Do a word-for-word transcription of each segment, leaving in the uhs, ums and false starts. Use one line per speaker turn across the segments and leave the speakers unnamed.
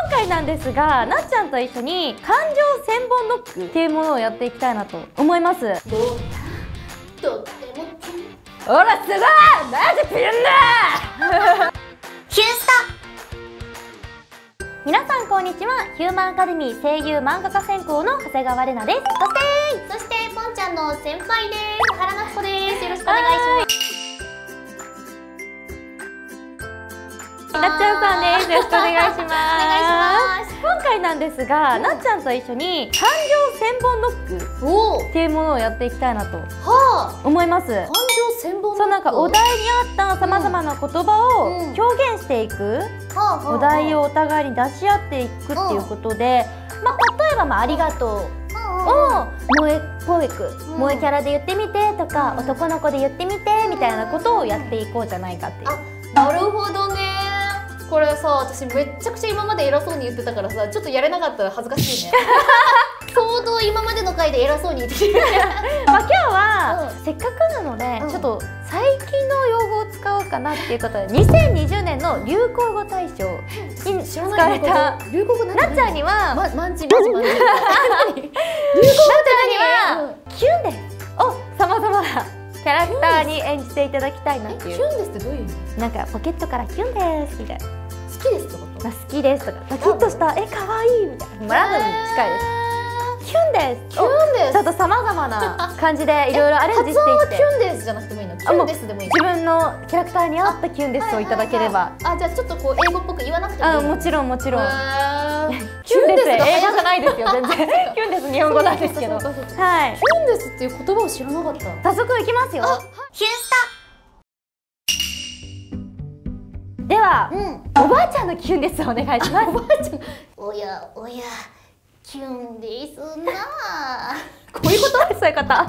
回なんですが、なっちゃんと一緒に感情千本ノックっていうものをやっていきたいなと思います。
とっても
ほらすごい、マジピュンだ
キュンスタ。
皆さんこんにちは。ヒューマンアカデミー声優漫画家専攻の長谷川玲奈です。そして
そしてポンちゃんの先輩です。原夏子です。よろしくお願いします。
なっちゃんさんです。よろしくお願いします。
お願いします。
今回なんですが、うん、なっちゃんと一緒に感情千本ノック
お
っていうものをやっていきたいなと
は
思います。
感情千本ノック。
そう、なんかお題に合ったさまざまな言葉を表現していく、お題をお互いに出し合っていくっていうことで、まあ例えばまあありがとうを萌えっぽく、萌えキャラで言ってみてとか、男の子で言ってみてみたいなことをやっていこうじゃないかっていう。
あ、なるほどね。これさ、私めっちゃくちゃ今まで偉そうに言ってたからさ、ちょっとやれなかったら恥ずかしいね。相当今までの回で偉そうに言ってる。
まあ今日は、うん、せっかくなので、うん、ちょっと最近の用語を使おうかなっていうことで、にせんにじゅうねんの流行語大賞に使われた
流行語な
っちゃんには、
ま、マンチマンチマンチ。流行語なっちゃんに
はキュンですをさまざまなキャラクターに演じていただきたいなっていう。
キュンですってどういう意味？
なんかポケットからキュンですみたいな。
好きですってこと？
好きですとか、ドキッとしたえ可愛いみたいな。ラブに近いです。キュンです。
キュンです。
ちょっとさまざまな感じでいろいろアレンジしていって。
発音はキュンですじゃなくてもいいの？キュンですでもいい。
自分のキャラクターに合ったキュンですをいただければ。
あ、じゃあちょっとこう英語っぽく言わなくてもいいの？
あ、もちろんもちろん。
キュンです
英語じゃないですよ全然。キュンです日本語なんですけど。はい。キュ
ンですっていう言葉を知らなかった。
早速いきますよ。
キュンスタ。
では、おばあちゃんのキュンですお願いします。
おばあちゃん。おやおや、キュンですな。
こういうこと？そういうこと。はい。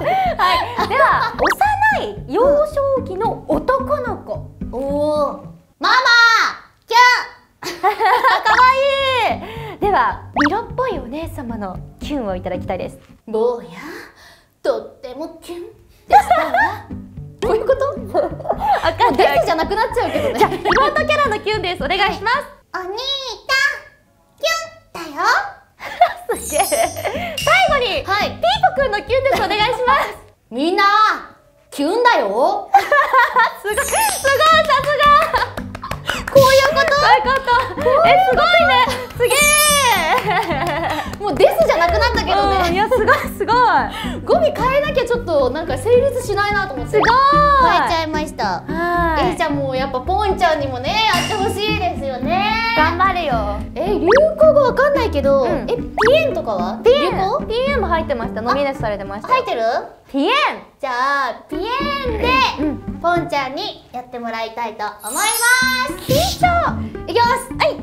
では、幼い幼少期の男の子。
おお。ママ。キュン。かわ
いい。では、色っぽいお姉様のキュンをいただきたいです。
坊や、とってもキュンでしたわ。こういうこと？
あかんない。
ですじゃなくなっちゃうけどね。
じゃあ妹キャラのキュンです。お願いします。
お兄ちゃん、キュンだよ。
すげえ。最後に、はい、ピーポくんのキュンです。お願いします。
みんな、キュンだよ。
すごい、すごい、さすが。こういうこと？そういうこと。え、すごいね。すげえ。
もうですじゃなくなったけどね。
いや、すごい、すごい。
語尾変えなきゃちょっとなんか成立しないなと思って。
すごい。
変えちゃいました。はい。え、じゃあもうやっぱポンちゃんにもね、やってほしいですよね。
頑張るよ。
え、流行語わかんないけど、え、ピエンとかは？
ピエン。ピエンも入ってました。ノミネートされてました。
入ってる？ピエン。じゃあピエンでポンちゃんにやってもらいたいと思います。
緊張。
いきます。はい。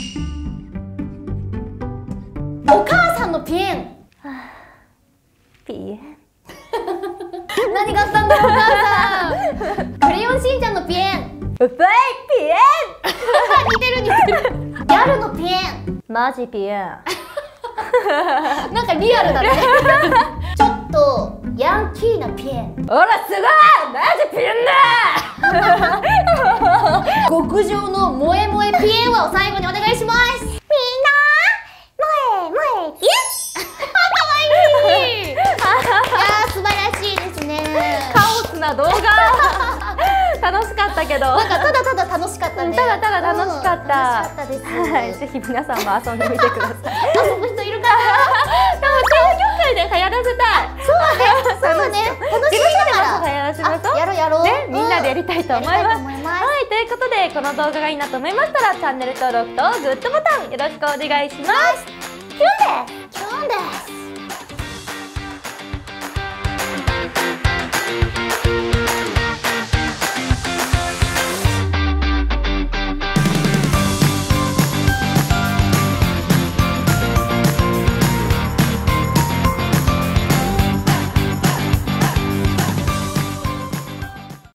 お母さんのピエン。
ピエン。
何があったんだろうお母さん。クレヨンしんちゃんのピエン。
うっぱいピエ
ン。似てる似てる。ギャルのピエン。
マジピエン。
なんかリアルだね。ちょっとヤンキーなピエン。
ほらすごい、マジピエンだ。
極上の萌え萌えピエンを最後にお願いします。みんな萌え萌えピエン。かわいい。いやー素晴らしいですね。
カオスな動画。楽しかったけど。
なんかただただ楽しかったね。
ただただ楽しかった。
楽しかったです。
はい、ぜひ皆さんも遊んでみてください。
遊ぶ人いるかな。
でも声優業界で流行らせたい。
そうだね。そうだね。楽しみながら
流行らせましょう。
やろうやろう。
ね、みんなでやりたいと思います。はい、ということでこの動画がいいなと思いましたらチャンネル登録とグッドボタンよろしくお願いします。キュンです。
キュンです。